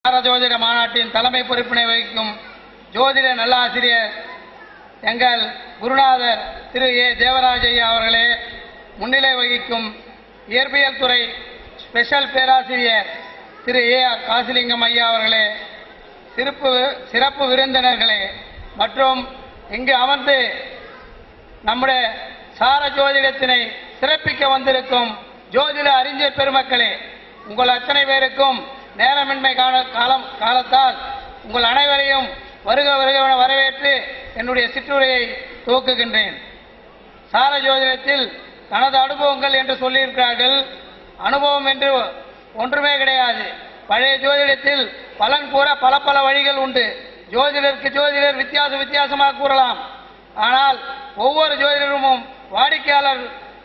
ஜோதிட மாநாட்டின் தலைமை பொறுப்பினை வகிக்கும் ஜோதிட நல்லாசிரியர் எங்கள் குருநாதர் திரு ஏ தேவராஜ் ஐயா அவர்களே, முன்னிலை வகிக்கும் இயற்பியல் துறை ஸ்பெஷல் பேராசிரியர் திரு ஏ ஆர் காசிலிங்கம் ஐயா அவர்களே, சிறப்பு விருந்தினர்களே மற்றும் இங்கு அமர்ந்து நம்முடைய சார ஜோதிடத்தினை சிறப்பிக்க வந்திருக்கும் ஜோதிட அறிஞர் பெருமக்களே, உங்கள் அத்தனை பேருக்கும் நேரமின்மை காலத்தால் உங்கள் அனைவரையும் வருக வருக வரவேற்று என்னுடைய சிற்றுரையை துவக்குகின்றேன். சார ஜோதிடத்தில் தனது அனுபவங்கள் என்று சொல்லியிருக்கிறார்கள். அனுபவம் என்று ஒன்றுமே கிடையாது. பழைய ஜோதிடத்தில் பலன் கூற பல பல வழிகள் உண்டு. ஜோதிடருக்கு ஜோதிடர் வித்தியாசமாக கூறலாம். ஆனால் ஒவ்வொரு ஜோதிடரும் வாடிக்கையாளர்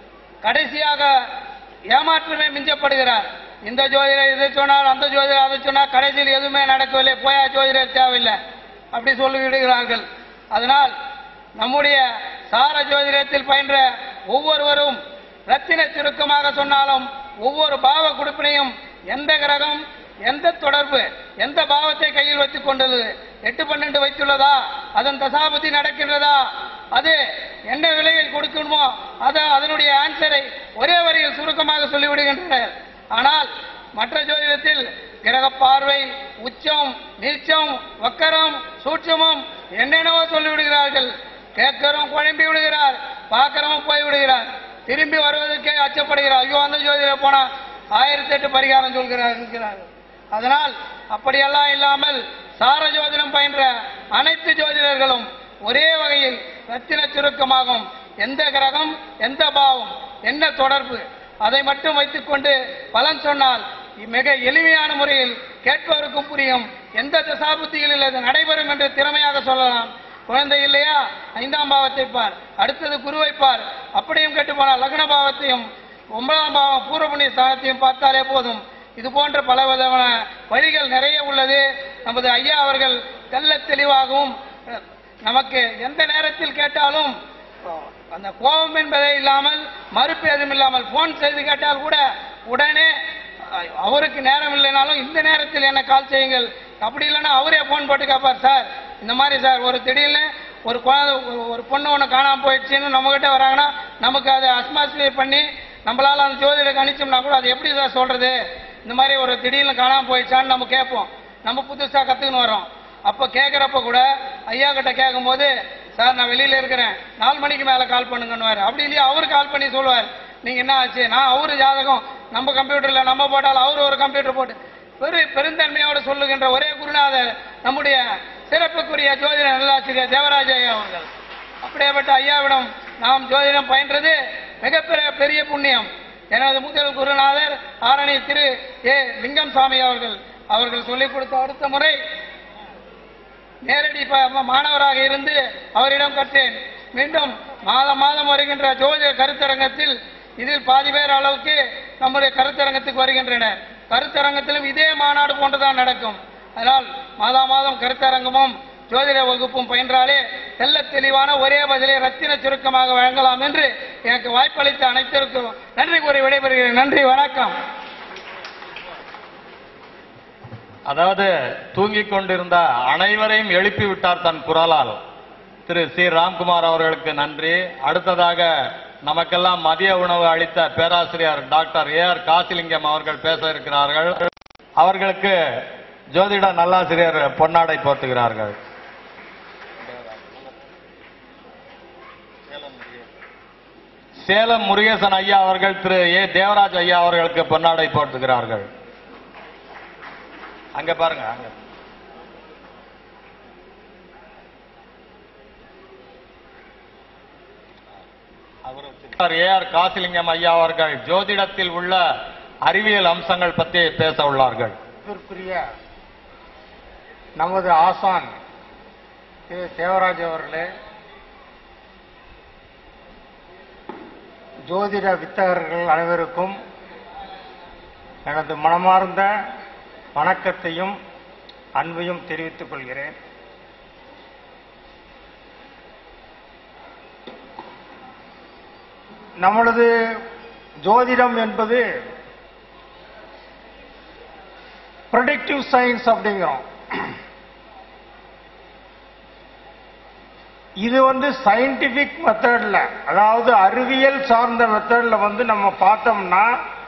கடைசியாக ஏமாற்றமே மிஞ்சப்படுகிறார். இந்த ஜோதிடர் இதை சொன்னால், அந்த ஜோதிடர் அதை சொன்னால், கடைசியில் எதுவுமே நடக்கவில்லை, போயா ஜோதிடர் தேவையில்லை அப்படி சொல்லிவிடுகிறார்கள். அதனால் நம்முடைய சார ஜோதிடத்தில் பயின்ற ஒவ்வொருவரும் ரத்தின சுருக்கமாக சொன்னாலும் ஒவ்வொரு பாவ குடுப்பினையும் எந்த கிரகம், எந்த தொடர்பு, எந்த பாவத்தை கையில் வைத்துக் கொண்டது, 8-12 வைத்துள்ளதா, அதன் தசாபதி நடக்கின்றதா, அது என்ன விலையில் கொடுக்கணுமோ அதனுடைய ஆன்சரை ஒரே வரியில் சுருக்கமாக சொல்லிவிடுகின்றனர். ஆனால் மற்ற ஜோதிடத்தில் கிரக பார்வை, உச்சம், நீச்சம், வக்கரம், சூட்சமும் என்னென்னவோ சொல்லிவிடுகிறார்கள். கேட்கிறோம் குழம்பி விடுகிறார், பார்க்கிறவன் போய்விடுகிறார், திரும்பி வருவதற்கே அச்சப்படுகிறார். ஐயோ, அந்த ஜோதிடர் போனா 1008 பரிகாரம் சொல்கிறார். அதனால் அப்படியெல்லாம் இல்லாமல் சார ஜோதிடம் பயின்ற அனைத்து ஜோதிடர்களும் ஒரே வகையில் ரத்தின சுருக்கமாகும். எந்த கிரகம், எந்த பாவம், என்ன தொடர்பு, அதை மட்டும் வைத்துக் கொண்டு பலன் சொன்னால் மிக எளிமையான முறையில் கேட்பவருக்கும் புரியும். எந்த தசாபுத்திகளில் அது நடைபெறும் என்று திறமையாக சொல்லலாம். குழந்தை இல்லையா, 5ஆம் பாவத்தை பார், அடுத்தது குருவை பார், அப்படியும் கேட்டு போனால் லக்ன பாவத்தையும் 9ஆம் பாவம் பூர்வ புண்ணிய ஸ்தானத்தையும் பார்த்தாலே போதும். இது போன்ற பல விதமான வழிகள் நிறைய உள்ளது. நமது ஐயா அவர்கள் தெல்ல தெளிவாகவும் நமக்கு எந்த நேரத்தில் கேட்டாலும் அந்த கோபம் என்பதே இல்லாமல், மறுப்பு எதுவும் இல்லாமல், போன் செய்து கேட்டால் கூட உடனே அவருக்கு நேரம் இல்லைனாலும் இந்த நேரத்தில் என்ன கால் செய்யுங்கள், அப்படி இல்லைன்னா அவரே போன் போட்டு கேட்பார். சார் இந்த மாதிரி சார், ஒரு திடீர்னு ஒரு குழந்தை, ஒரு பொண்ணு ஒன்று காணாமல் போயிடுச்சுன்னு நம்மகிட்ட வராங்கன்னா நமக்கு அதை அஸ்மாஸ்லேட் பண்ணி நம்மளால அந்த ஜோதிட கணிச்சோம்னா கூட அது எப்படி சார் சொல்றது, இந்த மாதிரி ஒரு திடீர்னு காணாமல் போயிடுச்சான்னு நம்ம கேட்போம். நம்ம புதுசாக கற்றுக்குன்னு வரோம். அப்போ கேட்குறப்ப கூட ஐயா கிட்ட கேட்கும் போது, சார் நான் வெளியில் இருக்கிறேன், 4 மணிக்கு மேலே கால் பண்ணுங்கன்னு. அப்படி இல்லையா அவரு கால் பண்ணி சொல்லுவார், நீங்கள் என்ன ஆச்சு, நான் அவரு ஜாதகம் நம்ம கம்ப்யூட்டரில் நம்ம போட்டால் அவரு ஒரு கம்ப்யூட்டர் போட்டு பெருந்தன்மையோடு சொல்லுகின்ற ஒரே குருநாதர் நம்முடைய சிறப்புக்குரிய ஜோதிட நல்லாசிரியர் தேவராஜ் ஐயா அவர்கள். அப்படியேப்பட்ட ஐயாவிடம் நாம் ஜோதிடம் பயின்றது மிகப்பெரிய புண்ணியம். எனது முதல் குருநாதர் ஆரணி திரு ஏ லிங்கம் சாமி அவர்கள் சொல்லிக் கொடுத்த அடுத்த முறை நேரடி மாணவராக இருந்து அவரிடம் கற்றேன். மீண்டும் மாதம் வருகின்ற ஜோதிட கருத்தரங்கத்தில் இதில் பாதி பேர் அளவுக்கு நம்முடைய கருத்தரங்கத்துக்கு வருகின்றனர். கருத்தரங்கத்திலும் இதே மாநாடு போன்றுதான் நடக்கும். அதனால் மாதம் கருத்தரங்கமும் ஜோதிட வகுப்பும் பயின்றாலே தெல்ல தெளிவான ஒரே பதிலை ரத்தின சுருக்கமாக வழங்கலாம் என்று எனக்கு வாய்ப்பளித்த அனைத்திற்கும் நன்றி கூறி விடைபெறுகிறேன். நன்றி, வணக்கம். அதாவது தூங்கிக் கொண்டிருந்த அனைவரையும் எழுப்பி விட்டார் தன் குரலால். திரு சி ராம்குமார் அவர்களுக்கு நன்றி. அடுத்ததாக நமக்கெல்லாம் மதிய உணவு அளித்த பேராசிரியர் டாக்டர் ஏ ஆர் காசிலிங்கம் அவர்கள் பேச இருக்கிறார்கள். அவர்களுக்கு ஜோதிட நல்லாசிரியர் பொன்னாடை போர்த்துகிறார்கள். சேலம் முருகேசன் ஐயா அவர்கள் திரு ஏ தேவராஜ் ஐயா அவர்களுக்கு பொன்னாடை போர்த்துகிறார்கள். அங்க பாருங்க, அங்க ஏ ஆர் காசிலிங்கம் ஐயா அவர்கள் ஜோதிடத்தில் உள்ள அறிவியல் அம்சங்கள் பற்றி பேச உள்ளார்கள். நமது ஆசான் திரு தேவராஜ் அவர்களே, ஜோதிட வித்தகர்கள் அனைவருக்கும் எனது மனமார்ந்த வணக்கத்தையும் அன்பையும் தெரிவித்துக் கொள்கிறேன். நம்மளது ஜோதிடம் என்பது ப்ரெடிக்டிவ் சயின்ஸ் அப்படிங்கிறோம். இது சயின்டிபிக் மெத்தட்ல, அதாவது அறிவியல் சார்ந்த மெத்தட்ல நம்ம பார்த்தோம்னா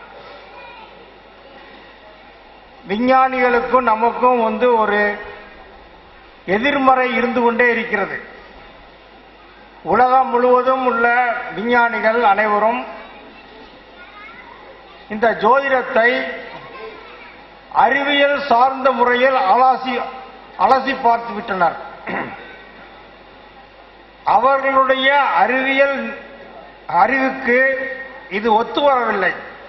விஞ்ஞானிகளுக்கும் நமக்கும் ஒரு எதிர்மறை இருந்து கொண்டே இருக்கிறது. உலகம் முழுவதும் உள்ள விஞ்ஞானிகள் அனைவரும் இந்த ஜோதிடத்தை அறிவியல் சார்ந்த முறையில் அலசி பார்த்து விட்டனர். அவர்களுடைய அறிவியல் அறிவுக்கு இது ஒத்து வரவில்லை.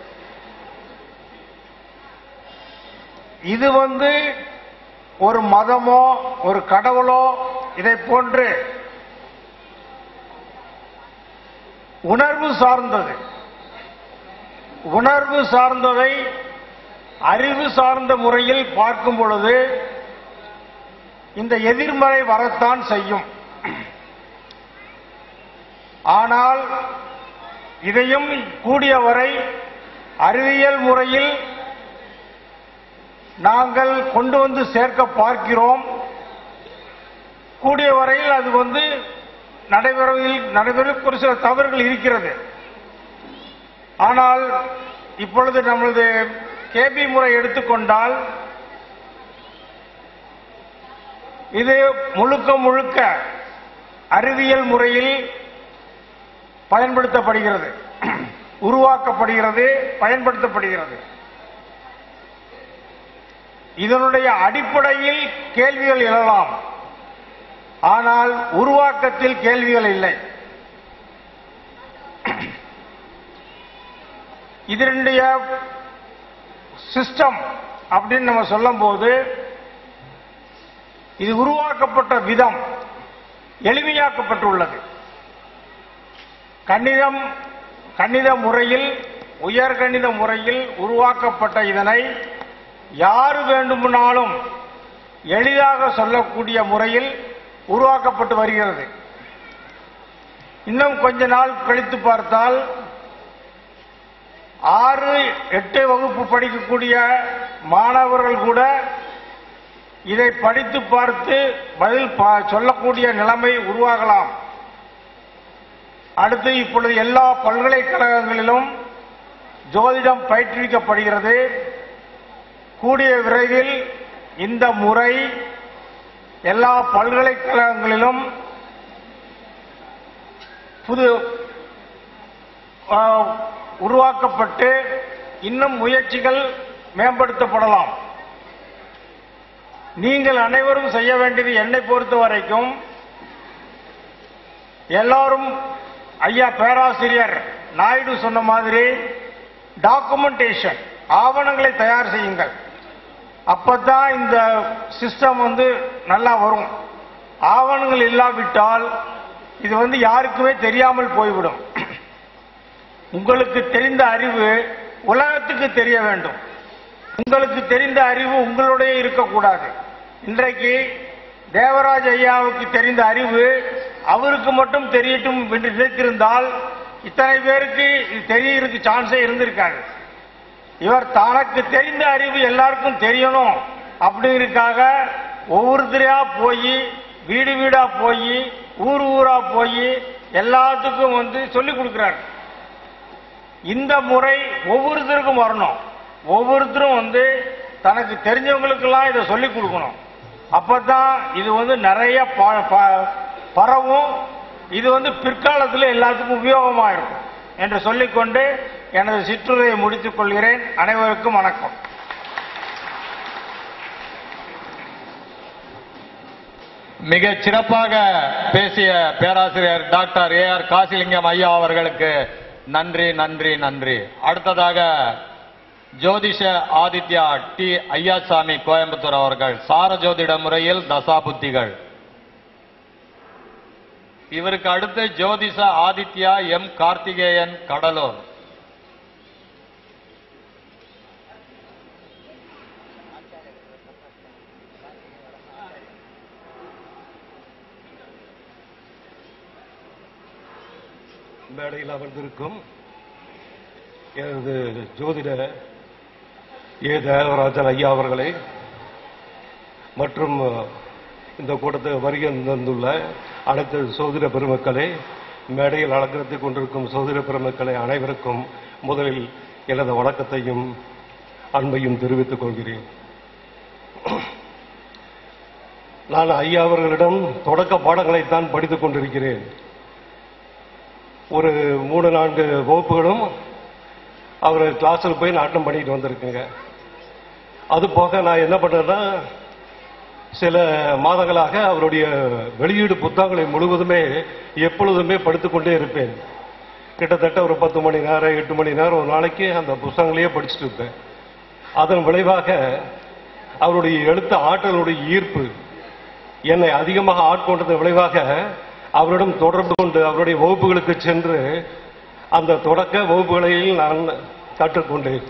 இது ஒரு மதமோ ஒரு கடவுளோ இதை போன்று உணர்வு சார்ந்தது. உணர்வு சார்ந்ததை அறிவு சார்ந்த முறையில் பார்க்கும் பொழுது இந்த எதிர்மறை வரத்தான் செய்யும். ஆனால் இதையும் கூடியவரை அறிவியல் முறையில் நாங்கள் கொண்டு சேர்க்க பார்க்கிறோம். கூடிய வரையில் அது நடைபெறுவதில் ஒரு சில தவறுகள் இருக்கிறது. ஆனால் இப்பொழுது நமது கேபி முறை எடுத்துக்கொண்டால் இது முழுக்க முழுக்க அறிவியல் முறையில் பயன்படுத்தப்படுகிறது, உருவாக்கப்படுகிறது, பயன்படுத்தப்படுகிறது. இதனுடைய அடிப்படையில் கேள்விகள் எழலாம், ஆனால் உருவாக்கத்தில் கேள்விகள் இல்லை. இதனுடைய சிஸ்டம் அப்படின்னு நம்ம சொல்லும் போது இது உருவாக்கப்பட்ட விதம் எளிமையாக்கப்பட்டுள்ளது. கணித முறையில், உயர்கணித முறையில் உருவாக்கப்பட்ட இதனை யாரு வேண்டுமானாலும் எளிதாக சொல்லக்கூடிய முறையில் உருவாக்கப்பட்டு வருகிறது. இன்னும் கொஞ்ச நாள் கழித்து பார்த்தால் 6, 8 வகுப்பு படிக்கக்கூடிய மாணவர்கள் கூட இதை படித்து பார்த்து பதில் சொல்லக்கூடிய நிலைமை உருவாகலாம். அடுத்து இப்பொழுது எல்லா பல்கலைக்கழகங்களிலும் ஜோதிடம் பயிற்றுவிக்கப்படுகிறது. கூடிய விரைவில் இந்த முறை எல்லா பல்கலைக்கழகங்களிலும் உருவாக்கப்பட்டு இன்னும் முயற்சிகள் மேம்படுத்தப்படலாம். நீங்கள் அனைவரும் செய்ய வேண்டியது, என்னை பொறுத்த வரைக்கும் எல்லாரும் ஐயா பேராசிரியர் நாயுடு சொன்ன மாதிரி டாக்குமெண்டேஷன், ஆவணங்களை தயார் செய்யுங்கள். அப்பதான் இந்த சிஸ்டம் நல்லா வரும். ஆவணங்கள் இல்லாவிட்டால் இது யாருக்குமே தெரியாமல் போய்விடும். உங்களுக்கு தெரிந்த அறிவு உலகத்துக்கு தெரிய வேண்டும். உங்களுக்கு தெரிந்த அறிவு உங்களுடைய இருக்கக்கூடாது. இன்றைக்கு தேவராஜ் ஐயாவுக்கு தெரிந்த அறிவு அவருக்கு மட்டும் தெரியட்டும் என்று நினைத்திருந்தால் இத்தனை பேருக்கு தெரியறதுக்கு சான்ஸே இருந்திருக்காது. இவர் தனக்கு தெரிந்த அறிவு எல்லாருக்கும் தெரியணும் அப்படிங்கிறதுக்காக ஒவ்வொருத்தரையா போய், வீடு வீடா போய், ஊர் ஊரா போய் எல்லாத்துக்கும் சொல்லிக் கொடுக்கிறார். இந்த முறை ஒவ்வொருத்தருக்கும் வரணும். ஒவ்வொருத்தரும் தனக்கு தெரிஞ்சவங்களுக்கெல்லாம் இதை சொல்லிக் கொடுக்கணும். அப்பதான் இது நிறைய பரவும். இது பிற்காலத்தில் எல்லாத்துக்கும் உபயோகமா இருக்கும் என்று சொல்லிக்கொண்டு எனது சிற்றுரையை முடித்துக் கொள்கிறேன். அனைவருக்கும் வணக்கம். மிக சிறப்பாக பேசிய பேராசிரியர் டாக்டர் ஏஆர் காசிலிங்கம் ஐயா அவர்களுக்கு நன்றி நன்றி நன்றி. அடுத்ததாக ஜோதிஷ ஆதித்யா டி ஐயாசாமி கோயம்புத்தூர் அவர்கள் சார ஜோதிட முறையில் தசாபுத்திகள். இவருக்கு அடுத்து ஜோதிஷ ஆதித்யா எம் கார்த்திகேயன் கடலூர். மேடையில் அமர்ந்திருக்கும் எனது ஜோதிட ஏ தேவராஜன் ஐயா அவர்களே, மற்றும் இந்த கூட்டத்துக்கு வருகை தந்துள்ள அனைத்து சகோதர பெருமக்களே, மேடையில் அலங்கரித்துக் கொண்டிருக்கும் சகோதர பெருமக்களே அனைவருக்கும் முதலில் எனது வணக்கத்தையும் அன்பையும் தெரிவித்துக் கொள்கிறேன். நான் ஐயா அவர்களிடம் தொடக்க பாடங்களைத்தான் படித்துக் கொண்டிருக்கிறேன். ஒரு 3-4 வகுப்புகளும் அவர் கிளாஸில் போய் நாட்டம் பண்ணிட்டு வந்திருக்குங்க. அது போக நான் என்ன பண்ணேன்னா, சில மாதங்களாக அவருடைய வெளியீடு புத்தகங்களை முழுவதுமே எப்பொழுதுமே படித்துக் கொண்டே இருப்பேன். கிட்டத்தட்ட ஒரு 10 மணி நேரம் 8 மணி நேரம் ஒரு நாளைக்கு அந்த புத்தகங்களையே படிச்சுட்டு இருப்பேன். அதன் விளைவாக அவருடைய எழுத்து ஆற்றலுடைய ஈர்ப்பு என்னை அதிகமாக ஆட்கொண்டதன் விளைவாக அவரிடம் தொடர்பு கொண்டு அவருடைய வகுப்புகளுக்கு சென்று அந்த தொடக்க வகுப்புகளில் நான் கற்றுக்கொண்டேன்.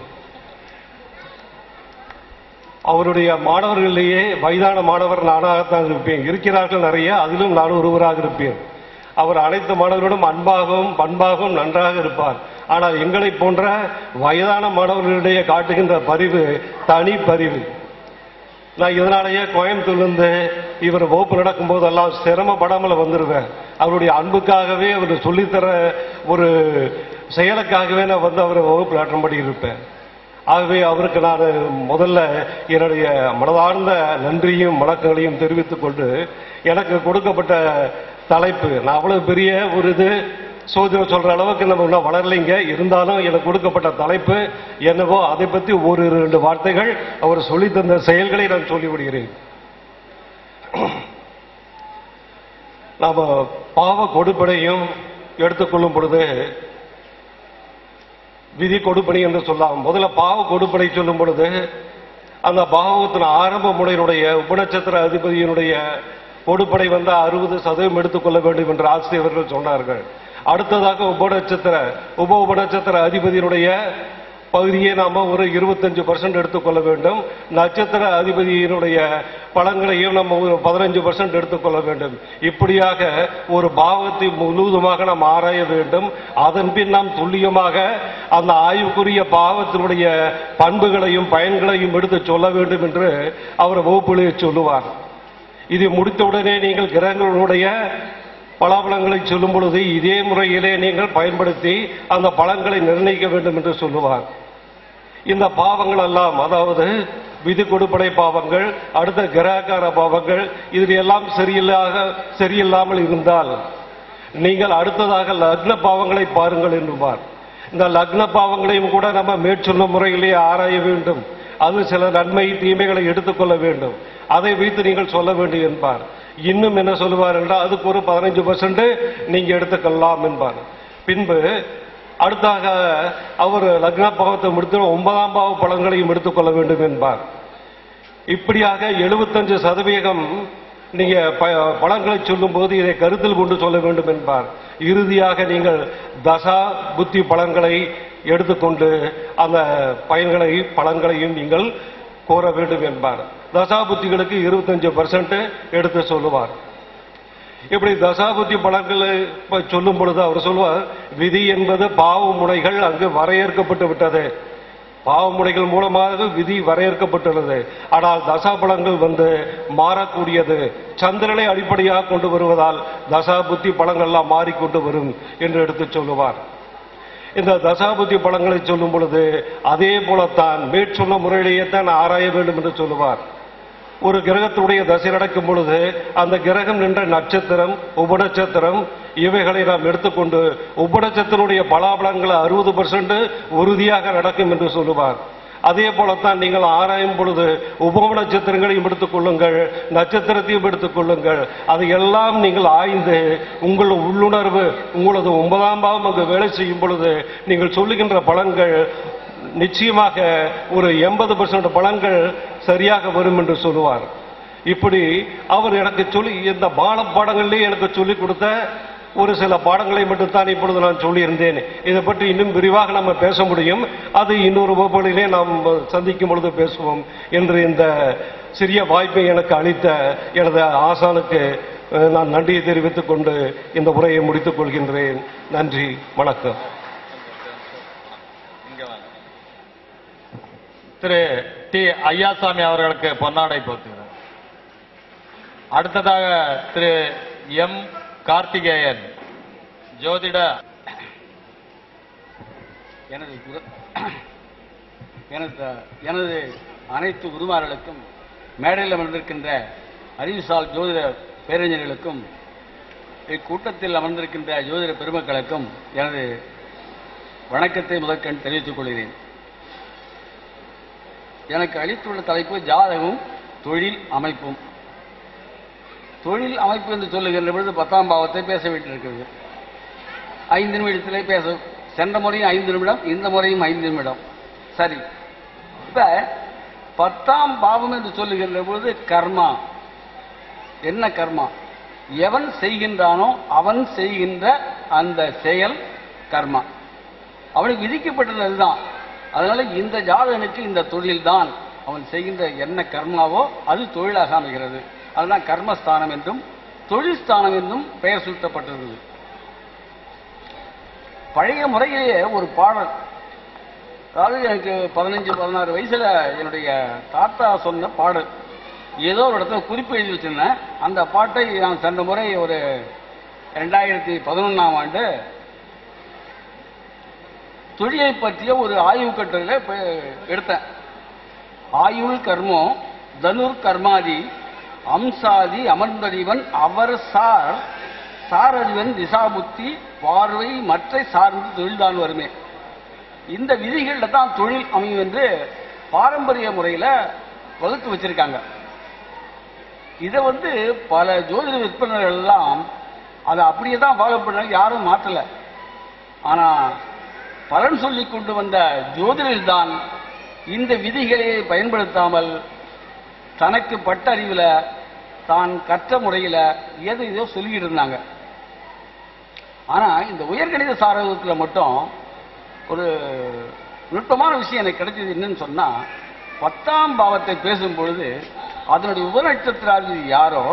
அவருடைய மாணவர்களிலேயே வயதான மாணவர் நானாகத்தான் இருப்பேன். இருக்கிறார்கள் நிறைய, அதிலும் நான் ஒருவராக இருப்பேன். அவர் அனைத்து மாணவர்களும் அன்பாகவும் பண்பாகவும் நன்றாக இருப்பார். ஆனால் எங்களை போன்ற வயதான மாணவர்களிடையே காட்டுகின்ற பரிவு தனி பரிவு. நான் இதனாலேயே கோயம்புத்தூர்லேருந்து இவர் வகுப்பு நடக்கும் போதெல்லாம் சிரமப்படாமல் வந்துடுவேன். அவருடைய அன்புக்காகவே அவர் சொல்லித்தர ஒரு செயலுக்காகவே நான் வந்து அவர் வகுப்பு ஆற்றும்படி இருப்பேன். ஆகவே அவருக்கு நான் முதல்ல என்னுடைய மனதார்ந்த நன்றியும் வணக்கங்களையும் தெரிவித்துக் கொண்டு, எனக்கு கொடுக்கப்பட்ட தலைப்பு, நான் அவ்வளவு பெரிய ஒரு சோதனை சொல்ற அளவுக்கு நம்ம இன்னும் வளரலைங்க, இருந்தாலும் எனக்கு கொடுக்கப்பட்ட தலைப்பு என்னவோ அதை பற்றி ஒரு 2 வார்த்தைகள் அவர் சொல்லி தந்த செயல்களை நான் சொல்லிவிடுகிறேன். நாம பாவ கொடுப்பனையும் எடுத்துக்கொள்ளும் பொழுது விதி கொடுப்பனை என்று சொல்லலாம். முதல்ல பாவ கொடுப்பனை சொல்லும் பொழுது அந்த பாவத்தின் ஆரம்ப முறையினுடைய உபநட்சத்திர அதிபதியினுடைய கொடுப்பனை 60% எடுத்துக்கொள்ள வேண்டும் என்று ஆசிரியர்கள் சொன்னார்கள். அடுத்ததாக உபநட்சத்திர அதிபதியினுடைய பகுதியை நாம ஒரு 25% எடுத்துக்கொள்ள வேண்டும். நட்சத்திர அதிபதியினுடைய பலன்களையும் நம்ம ஒரு 15% எடுத்துக்கொள்ள வேண்டும். இப்படியாக ஒரு பாவத்தை முழுவதுமாக நாம் ஆராய வேண்டும். அதன் பின் நாம் துல்லியமாக அந்த ஆய்வுக்குரிய பாவத்தினுடைய பண்புகளையும் பயன்களையும் எடுத்து சொல்ல வேண்டும் என்று அவர் வகுப்புகளில் சொல்லுவார். இதை முடித்தவுடனே நீங்கள் கிரகங்களுடைய பலாபலங்களை சொல்லும் பொழுது இதே முறையிலே நீங்கள் பயன்படுத்தி அந்த பலன்களை நிர்ணயிக்க வேண்டும் என்று சொல்லுவார். இந்த பாவங்கள் எல்லாம், அதாவது விதி கொடுப்பனை பாவங்கள், அடுத்த கிரகக்கார பாவங்கள், இதில் எல்லாம் சரியில்லாமல் இருந்தால் நீங்கள் அடுத்ததாக லக்ன பாவங்களை பாருங்கள் என்பார். இந்த லக்ன பாவங்களையும் கூட நம்ம மேற்சொன்ன முறையிலேயே ஆராய வேண்டும். அது சில நன்மை தீமைகளை எடுத்துக்கொள்ள வேண்டும். அதை வைத்து நீங்கள் சொல்ல வேண்டும் என்பார். இன்னும் என்ன சொல்லுவார் என்றால், அதுக்கு ஒரு 15% நீங்க எடுத்துக்கொள்ளலாம் என்பார். பின்பு அடுத்தாக அவர் லக்ன பாவத்தை முடித்து 9ஆம் பாவ பலன்களையும் எடுத்துக்கொள்ள வேண்டும் என்பார். இப்படியாக 75% நீங்க பலன்களை சொல்லும் போது இதை கருத்தில் கொண்டு சொல்ல வேண்டும் என்பார். இறுதியாக நீங்கள் தசா புத்தி பலன்களை எடுத்துக்கொண்டு அந்த பலன்களையும் நீங்கள் கோர வேண்டும் என்பார். தசாபுத்திகளுக்கு 25% எடுத்து சொல்லுவார். இப்படி தசாபுத்தி பலன்களை சொல்லும் பொழுது அவர் சொல்லுவார், விதி என்பது பாவ முனைகள் அங்கு வரையறுக்கப்பட்டு விட்டது. பாவமுறைகள் மூலமாக விதி வரையறுக்கப்பட்டுள்ளது. ஆனால் தசா பலன்கள் மாறக்கூடியது. சந்திரனை அடிப்படையாக கொண்டு வருவதால் தசா புத்தி பலன்கள்லாம் மாறிக்கொண்டு வரும் என்று எடுத்து சொல்லுவார். இந்த தசாபுத்தி பலன்களை சொல்லும் பொழுது அதே போலத்தான் மேற்சொன்ன முறையிலேயே தான் ஆராய வேண்டும் என்று சொல்லுவார். ஒரு கிரகத்துடைய தசை நடக்கும் பொழுது அந்த கிரகம் நின்ற நட்சத்திரம், உபநட்சத்திரம் இவைகளை நாம் எடுத்துக்கொண்டு உபநட்சத்தினுடைய பலாபலன்களை 60% உறுதியாக நடக்கும் என்று சொல்லுவார். அதே போலத்தான் நீங்கள் ஆராயும் பொழுது உப நட்சத்திரங்களையும் எடுத்துக் கொள்ளுங்கள், நட்சத்திரத்தையும் எடுத்துக் கொள்ளுங்கள். அதையெல்லாம் நீங்கள் ஆய்ந்து உங்கள் உள்ளுணர்வு, உங்களது 9ஆம் பாவம் அங்கு வேலை செய்யும் பொழுது நீங்கள் சொல்லுகின்ற பலன்கள் நிச்சயமாக ஒரு 80% பலன்கள் சரியாக வரும் என்று சொல்லுவார். இப்படி அவர் எனக்கு சொல்லி இந்த பாடங்களிலே எனக்கு சொல்லிக் கொடுத்த ஒரு சில பாடங்களை மட்டும்தான் இப்பொழுது நான் சொல்லியிருந்தேன். இதை பற்றி இன்னும் விரிவாக நம்ம பேச முடியும். அது இன்னொரு வகுப்புகளிலே நாம் சந்திக்கும் பொழுது பேசுவோம் என்று இந்த சிறிய வாய்ப்பை எனக்கு அளித்த எனது ஆசானுக்கு நான் நன்றியை தெரிவித்துக் கொண்டு இந்த உரையை முடித்துக் கொள்கின்றேன். நன்றி, வணக்கம். திரு டி. ஐயாசாமி அவர்களுக்கு பொன்னாடை போத்துகிறார். அடுத்ததாக திரு எம் கார்த்திகேயன் ஜோதிட எனது அனைத்து குருமார்களுக்கும் மேடையில் அமர்ந்திருக்கின்ற அறிவுசால் ஜோதிட பேரறிஞர்களுக்கும் இக்கூட்டத்தில் அமர்ந்திருக்கின்ற ஜோதிட பெருமக்களுக்கும் எனது வணக்கத்தை முதற்கண் தெரிவித்துக் கொள்கிறேன். எனக்கு அளித்துள்ள தலைப்பு ஜாதகமும் தொழில் அமைப்பும். தொழில் அமைப்பு என்று சொல்லுகின்ற பொழுது 10ஆம் பாவத்தை பேச வேண்டியிருக்கிறது. 5 நிமிடத்திலே பேச, சென்ற முறையும் 5 நிமிடம், இந்த முறையும் 5 நிமிடம். சரி, இப்ப 10ஆம் பாவம் என்று சொல்லுகின்ற பொழுது கர்மா. என்ன கர்மா? எவன் செய்கின்றானோ அவன் செய்கின்ற அந்த செயல் கர்மா. அவனுக்கு விதிக்கப்பட்டதுதான். அதனால இந்த ஜாதகனுக்கு இந்த தொழில் தான் அவன் செய்கின்ற என்ன கர்மாவோ அது தொழிலாக அமைகிறது. அதுதான் கர்மஸ்தானம் என்றும் தொழில் ஸ்தானம் என்றும் பெயர் சூட்டப்பட்டிருந்தது. பழைய முறையிலேயே ஒரு பாடல், அதாவது எனக்கு 15-16 வயசுல என்னுடைய தாத்தா சொன்ன பாடல், ஏதோ ஒரு இடத்துல குறிப்பு எழுதி வச்சிருந்தேன். அந்த பாட்டை நான் சென்ற முறை ஒரு 2011ஆம் ஆண்டு தொழிலை பற்றிய ஒரு ஆய்வு கட்டுரையில எடுத்தேன். ஆயுள் கர்மோ தனுர் கர்மாதி அம்சாதி அமர்ந்தறிவன் அவர் சாரறிவன் திசாபுத்தி பார்வை மற்ற சார்ந்து தொழில்தான் வருமே. இந்த விதிகள்ல தான் தொழில் அமையும் என்று பாரம்பரிய முறையில வகுத்து வச்சிருக்காங்க. இதை பல ஜோதிட விற்பனர்கள் எல்லாம் அதை அப்படியே தான் ஃபாலோ பண்ண, யாரும் மாற்றல. ஆனா பலன் சொல்லிக் கொண்டு வந்த ஜோதிடர் தான் இந்த விதிகளை பயன்படுத்தாமல் தனக்கு பட்ட அறிவுல தான் கற்ற முறையில ஏதோ சொல்லிட்டு இருந்தாங்க. ஆனா இந்த உயர்கணித சாரகத்துல மட்டும் ஒரு நுட்பமான விஷயம் எனக்கு கிடைச்சது. என்னன்னு சொன்னா, 10ஆம் பாவத்தை பேசும் பொழுது அதனுடைய உபநட்சத்திராதிபதி யாரோ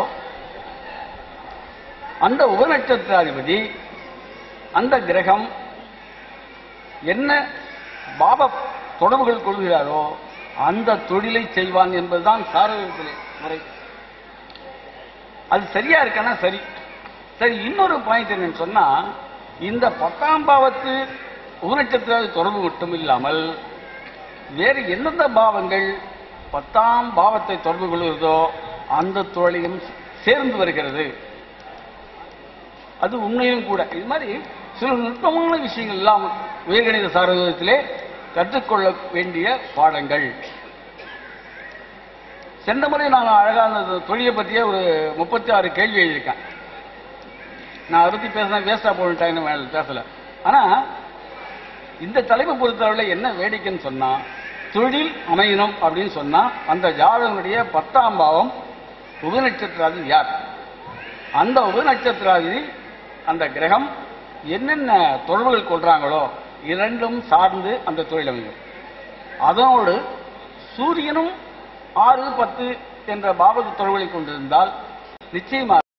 அந்த உபநட்சத்திராதிபதி அந்த கிரகம் என்ன பாவ தொடர்புகள் கொள்கிறாரோ அந்த தொழிலை செய்வான் என்பதுதான் சாரகத்திலே முறை. அது சரியா இருக்கானா? சரி. சரி, இன்னொரு பாயிண்ட் என்னன்னு சொன்னா, இந்த 10ஆம் பாவத்து உபநட்சத்திராதி தொடர்பு மட்டும் இல்லாமல் வேறு எந்தெந்த பாவங்கள் 10ஆம் பாவத்தை தொடர்பு கொள்கிறதோ அந்த தொழிலையும் சேர்ந்து வருகிறது. அது உண்மையும் கூட. இது மாதிரி சில நுட்பமான விஷயங்கள் எல்லாம் உயர்கணித சாரகத்திலே கற்றுக்கொள்ள வேண்டிய பாடங்கள். சென்ற முறை நான் அழகான தொழிலை பற்றிய ஒரு 36 கேள்வி எழுதியிருக்கேன். நான் அதை பற்றி பேசினா வேஸ்டா போயிட்டேன்னு பேசல. ஆனா இந்த தலைப்பை பொறுத்தவரை என்ன வேடிக்கைன்னு சொன்னா, தொழில் அமையணும் அப்படின்னு சொன்னா அந்த ஜாதகனுடைய 10ஆம் பாவம் உபநட்சத்திராதி யார், அந்த உபநட்சத்திராதி அந்த கிரகம் என்னென்ன தொடர்புகள் கொள்றாங்களோ இரண்டும் சார்ந்து அந்த தொழில் அமையும். அதனோடு சூரியனும் 6, 10 என்ற பாவக தொடர்புகளை கொண்டிருந்தால் நிச்சயமாக